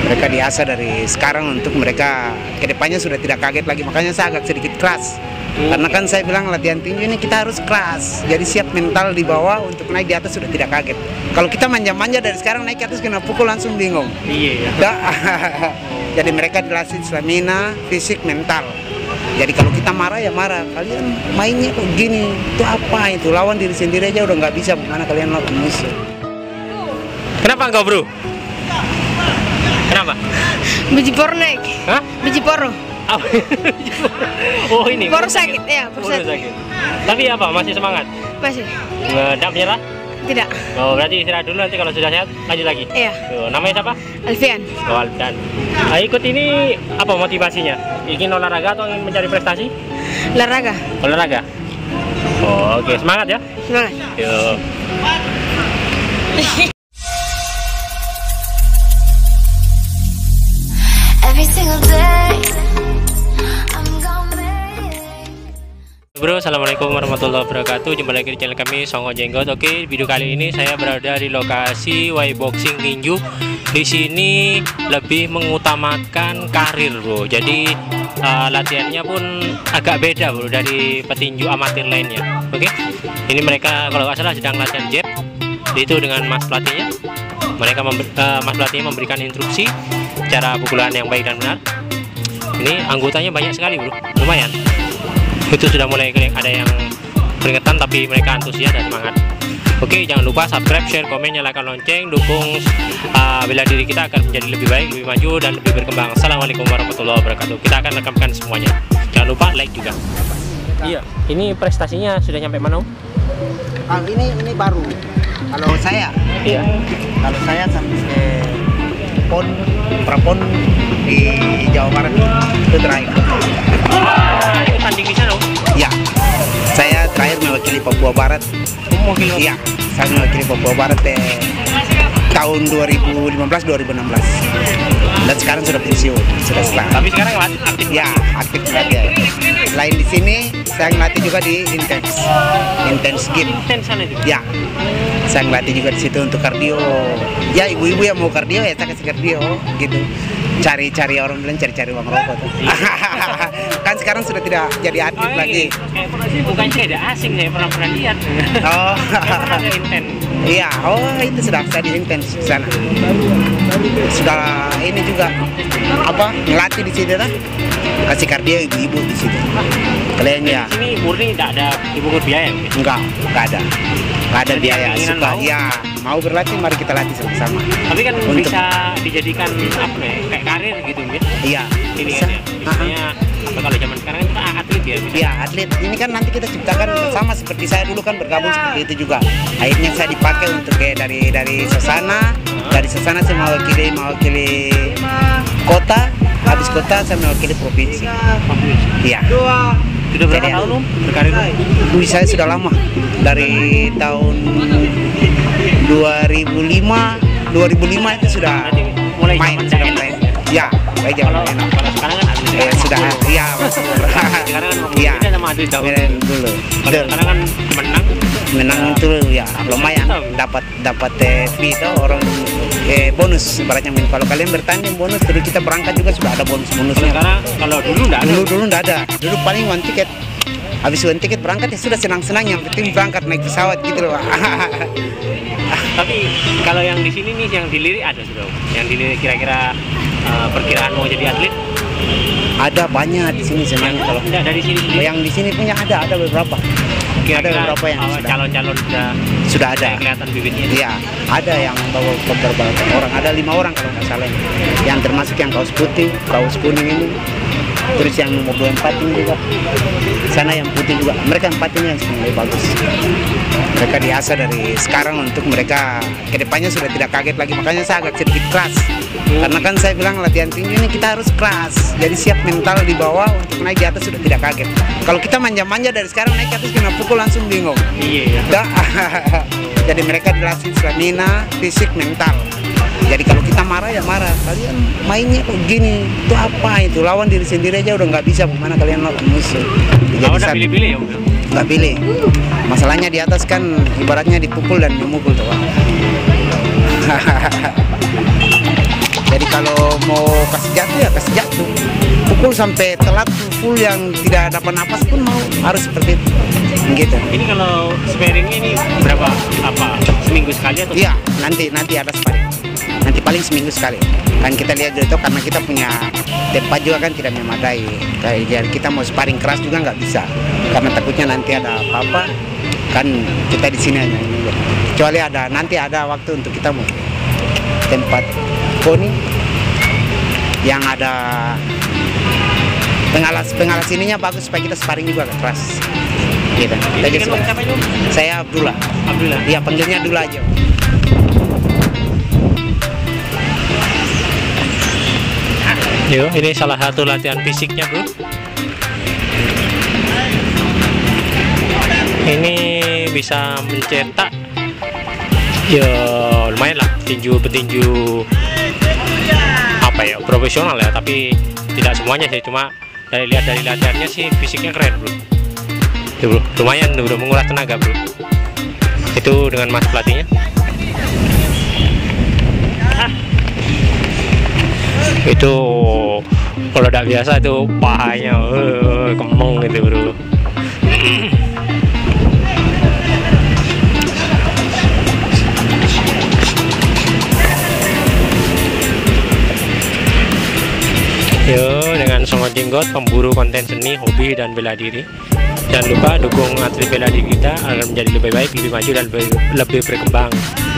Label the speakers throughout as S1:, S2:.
S1: Mereka diasah dari sekarang untuk mereka kedepannya sudah tidak kaget lagi. Makanya saya agak sedikit keras. Karena kan saya bilang latihan tinju ini kita harus keras. Jadi siap mental di bawah untuk naik di atas sudah tidak kaget. Kalau kita manja-manja dari sekarang naik ke atas kena pukul langsung bingung.
S2: Iya.
S1: Jadi mereka dilatih stamina, fisik, mental. Jadi kalau kita marah ya marah. Kalian mainnya kok gini, itu apa itu? Lawan diri sendiri aja udah nggak bisa. Bagaimana kalian lawan musuh?
S2: Kenapa engkau bro? Kenapa?
S3: Biji poro naik.
S2: Hah?
S3: Biji poro.
S2: Oh ini.
S3: Poro sakit ya, poro
S2: Poro sakit. Tapi apa? Masih semangat?
S3: Masih.
S2: Nggak menyerah?
S3: Tidak.
S2: Oh berarti istirahat dulu, nanti kalau sudah sehat lanjut lagi.
S3: Iya.
S2: Tuh, namanya siapa?
S3: Alfian.
S2: Oh Alfian. Nah, ikut ini apa motivasinya? Ingin olahraga atau ingin mencari prestasi?
S3: Olahraga.
S2: Olahraga. Oh, oke, semangat ya.
S3: Semangat.
S2: Yuk.
S4: Every single day I'm gonna make it.
S2: Bro, assalamualaikum warahmatullahi wabarakatuh. Jumpa lagi di channel kami Songo Jenggot. Oke, video kali ini saya berada di lokasi Y Boxing Tinju. Di sini lebih mengutamakan karir, bro. Jadi latihannya pun agak beda, bro, dari petinju amatir lainnya. Oke, ini mereka kalau nggak salah sedang latihan jab. Itu dengan mas pelatihnya. Mereka mas pelatihnya memberikan instruksi cara pukulan yang baik dan benar. Ini anggotanya banyak sekali, bro. Lumayan. Itu sudah mulai ada yang keringetan, tapi mereka antusias dan semangat. Oke, jangan lupa subscribe, share, komen, nyalakan lonceng, dukung bela diri kita akan menjadi lebih baik, lebih maju, dan lebih berkembang. Assalamualaikum warahmatullahi wabarakatuh. Kita akan rekamkan semuanya. Jangan lupa like juga. Iya, ini prestasinya sudah nyampe mana, Om?
S1: Ini baru. Kalau saya,
S2: Iya.
S1: kalau saya sampai prapon di Jawa Barat itu terakhir.
S2: Itu tanding di sana, Om?
S1: Ya, saya terakhir mewakili Papua Barat. Iya, saya mewakili Papua Barat tahun 2015-2016. Dan sekarang sudah pensiun, sudah setelah.
S2: Tapi sekarang aktif.
S1: Ya, aktif saja. Selain di sini, saya ngelatih juga di Intense Gym.
S2: Intensan itu.
S1: Ya, saya ngelatih juga di situ untuk kardio. Ya, ibu-ibu yang mau kardio ya saya kasih kardio gitu. Cari-cari orang bilang cari-cari uang rokok tuh. Kan sekarang sudah tidak jadi atlet lagi.
S2: Bukan tidak asing, saya pernah lihat.
S1: Oh,
S2: Ada Intense.
S1: iya. Oh, itu sudah saya di Intense sana. Sudah ini juga apa ngelatih di situ lah. Kasih kardio ibu-ibu di situ. Kalian ya.
S2: Di sini murni tidak ada dipungut biaya, mungkin.
S1: Enggak ada. Enggak ada biaya.
S2: keinginan
S1: Suka
S2: mau?
S1: ya mau berlatih mari kita latih sama-sama.
S2: Tapi kan
S1: Untuk-
S2: bisa dijadikan apa ya, kayak karir gitu, mungkin.
S1: Iya.
S2: Ini
S1: Bisa.
S2: kan ya. Misalnya kalau zaman sekarang kan kita atlet ya, bisa.
S1: Iya, atlet ini kan nanti kita ciptakan sama seperti saya dulu kan bergabung seperti itu juga. Akhirnya saya dipakai untuk kayak dari Sasana, dari Sasana saya mewakili kota, habis kota saya mewakili provinsi. Iya.
S2: Sudah berapa
S1: Jadi,
S2: tahun, Om, berkarir?
S1: Saya sudah lama dari tahun 2005 itu sudah
S2: Berarti mulai
S1: main
S2: zaman
S1: sudah
S2: daerah.
S1: main. Ya, baik zaman
S2: Kalau
S1: enak.
S2: kalau sekarang kan atlet
S1: Sudah, iya.
S2: Sekarang kan
S1: Iya.
S2: beda sama atlet dahulu.
S1: Main dulu.
S2: Kalau sekarang kan menang
S1: Menang itu ya lumayan dapat fee itu orang bonus ibaratnya kalau kalian bertanding bonus terus kita berangkat juga sudah ada bonusnya.
S2: sekarang. Kalau dulu enggak ada.
S1: Dulu enggak ada. Dulu paling one ticket. Habis one ticket berangkat ya sudah senang-senang, yang penting berangkat naik pesawat gitu loh.
S2: Tapi kalau yang di sini nih yang dilirik ada sudah, Om? Yang dilirik kira-kira perkiraan mau jadi atlet?
S1: Ada banyak di sini sebenarnya kalau
S2: Enggak dari sini sendiri.
S1: yang di sini punya ada beberapa. Ada beberapa yang sudah
S2: calon-calon
S1: sudah ada.
S2: kelihatan bibitnya.
S1: Iya, ada yang bawa beberapa orang, ada 5 orang kalau nggak salah. Yang termasuk yang kaos putih, kaos kuning ini, terus yang nomor 24 ini juga. Sana yang putih juga. Mereka 4 ini yang lebih bagus. Mereka diasah dari sekarang untuk mereka kedepannya sudah tidak kaget lagi. Makanya saya agak sedikit keras. Karena kan saya bilang latihan tinju ini kita harus keras. Jadi siap mental di bawah untuk naik di atas sudah tidak kaget. Kalau kita manja-manja dari sekarang naik ke atas kena pukul langsung bingung.
S2: Iya.
S1: Jadi mereka dilatih stamina, fisik, mental. Jadi kalau kita marah ya marah. Kalian mainnya kok gini, itu apa itu? Lawan diri sendiri aja udah nggak bisa. Bagaimana kalian lawan musuh?
S2: Kalau udah pilih-pilih ya, Om?
S1: Nggak pilih. Masalahnya di atas kan ibaratnya dipukul dan memukul tuh. Jadi kalau mau kasih jatuh ya kasih jatuh. Pukul sampai telat full yang tidak dapat napas pun mau harus seperti itu. Gitu.
S2: Ini kalau sparing ini berapa? Apa? Seminggu sekali atau?
S1: Iya, nanti ada sparring. Nanti paling seminggu sekali. Kan kita lihat itu karena kita punya tempat juga kan tidak memadai. Jadi kita mau sparring keras juga nggak bisa. Karena takutnya nanti ada apa-apa. Kan kita di sini hanya ini. Kecuali nanti ada waktu untuk kita mau tempat poni yang ada pengalas ininya bagus supaya kita sparring juga keras. Gitu.
S2: Ini kan siapa itu?
S1: Saya Abdullah.
S2: Abdullah.
S1: Iya, panggilnya Abdullah aja.
S2: Yo, ini salah satu latihan fisiknya, bro. Ini bisa mencetak, ya lumayan lah, petinju apa ya, profesional ya. Tapi tidak semuanya sih, cuma dari latihannya sih fisiknya keren, bro. Tuh, bro, lumayan tuh, bro, menguras tenaga, bro. Itu dengan mas pelatihnya. Itu kalau tidak biasa itu pahanya kemeng gitu, bro. Yo, dengan Songo Jenggot, pemburu konten seni, hobi dan bela diri. Jangan lupa dukung atlet bela diri kita agar menjadi lebih baik, lebih maju dan lebih berkembang.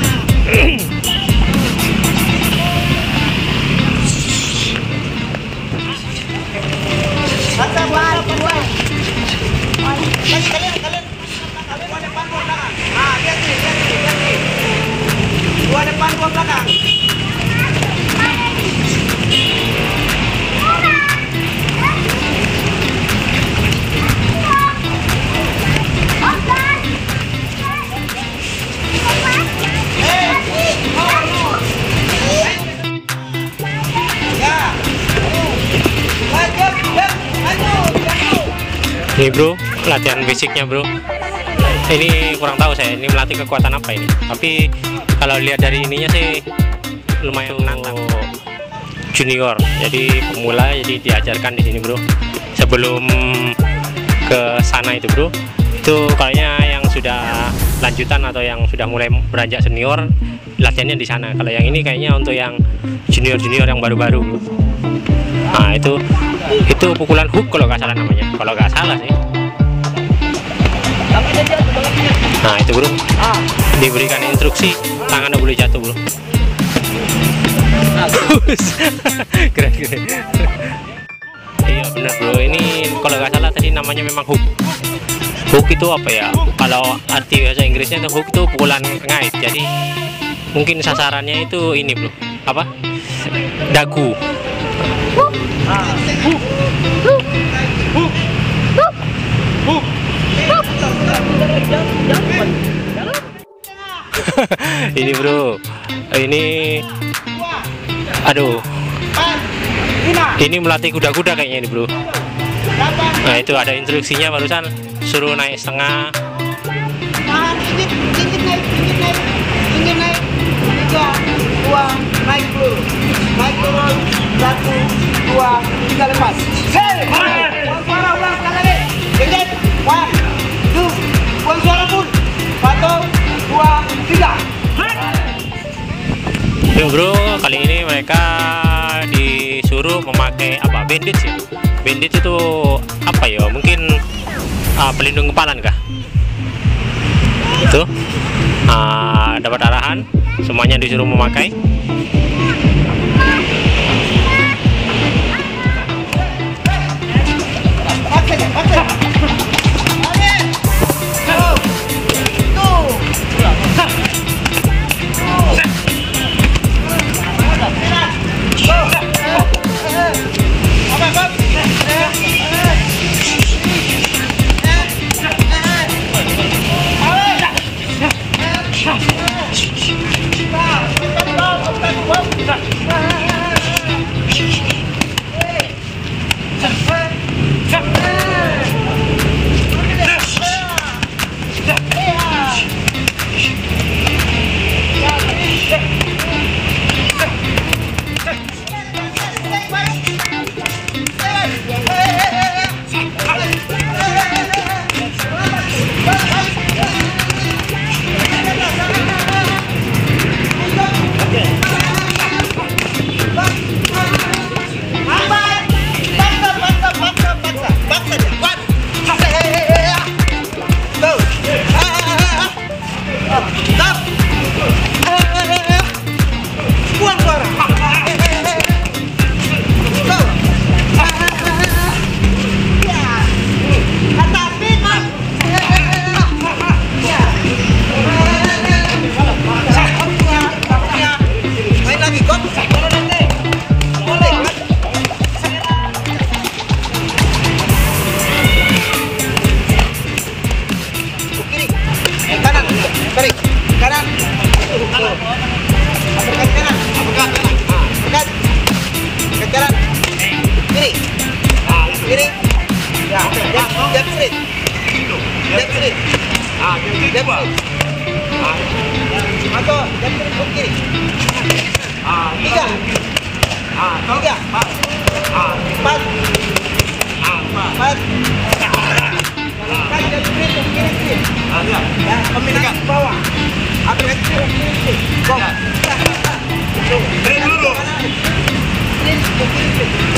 S5: Dua depan, dua belakang.
S2: Ini, bro, latihan fisiknya, bro. Ini kurang tahu saya, ini melatih kekuatan apa ini. Tapi kalau lihat dari ininya sih lumayan menantang. Junior, jadi pemula, jadi diajarkan di sini, bro. Sebelum ke sana itu, bro, itu kayaknya yang sudah lanjutan atau yang sudah mulai beranjak senior, latihannya di sana. Kalau yang ini kayaknya untuk yang junior yang baru-baru, bro. Nah, itu pukulan hook kalau nggak salah namanya, kalau nggak salah sih. Nah, itu, bro, diberikan instruksi tangannya boleh jatuh, bro. Keren. Iya benar, bro, ini kalau nggak salah tadi namanya memang hook. Hook itu apa ya, kalau arti bahasa Inggrisnya itu hook itu pukulan ngait. Jadi mungkin sasarannya itu ini, bro, apa, dagu. Ini, bro, ini aduh, ini melatih kuda-kuda kayaknya ini, bro. Nah, itu ada instruksinya barusan, suruh naik setengah.
S5: Ingin naik 3, 2, naik turun, 1, 2, 3 lepas. Suara ulang sekali lagi. Ingat, 1, 2, buang suara pun. 1, 2, 3.
S2: Yo, bro, kali ini mereka disuruh memakai apa, bandage ya. Bandage itu apa ya, mungkin pelindung kepala kah? Itu dapat arahan, semuanya disuruh memakai.
S5: Atau jam ke kiri. Tiga. Tiga. Empat. Empat. Kan jam kiri. Ya, kombinasi bawah. Atau kiri. Go. Kiri dulu. Kiri.